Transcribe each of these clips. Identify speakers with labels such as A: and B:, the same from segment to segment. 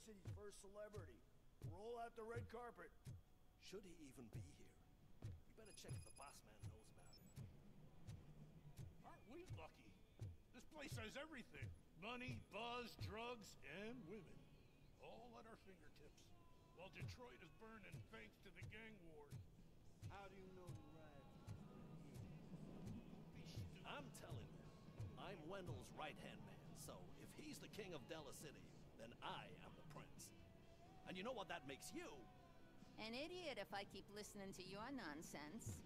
A: City's first celebrity. Roll out the red carpet.
B: Should he even be here? We better check if the boss man knows about it.
C: Aren't we lucky? This place has everything. Money, buzz, drugs, and women. All at our fingertips. While Detroit is burning thanks to the gang war.
A: How do you know the right?
B: I'm telling you, I'm Wendell's right-hand man, so if he's the king of Della City, then I am the prince. And you know what that makes you?
D: An idiot if I keep listening to your nonsense.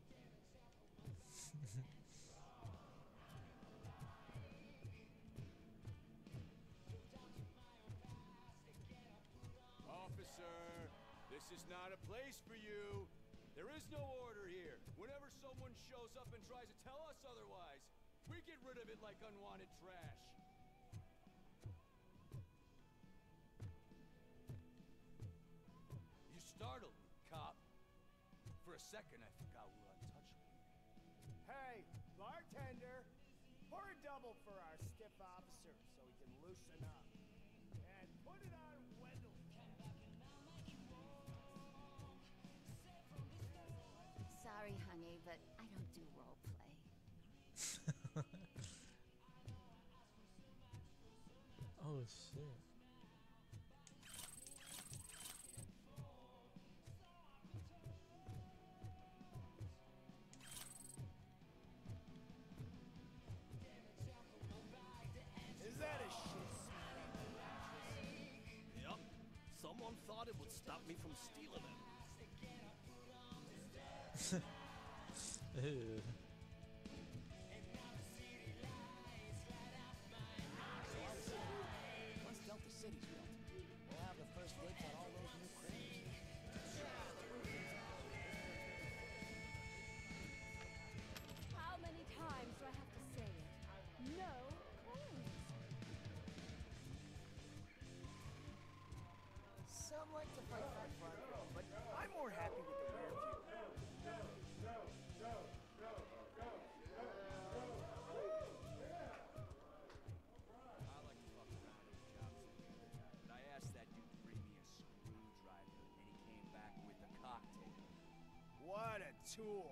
E: Officer, this is not a place for you. There is no order here. Whenever someone shows up and tries to tell us otherwise, we get rid of it like unwanted trash. You startled me, cop. For a second, I forgot we were untouchable.
A: Hey, bartender! Pour a double for our stiff officer so he can loosen up. And put it on Wendell.
D: Sorry, honey, but I don't do role play.
F: Oh shit.
A: Is that a shit?
B: Yep. Someone thought it would stop me from stealing it.
F: Ew.
G: Once Delta City's built, we'll have the first dibs on all those new cranes.
H: How many times do I have to say it? No cranes.
G: Some like to fight for the front row, but I'm more happy with the rear view.
E: I like to fuck around at the job site, but I asked that dude to bring me a screwdriver, and he came back with a cocktail.
A: What a tool.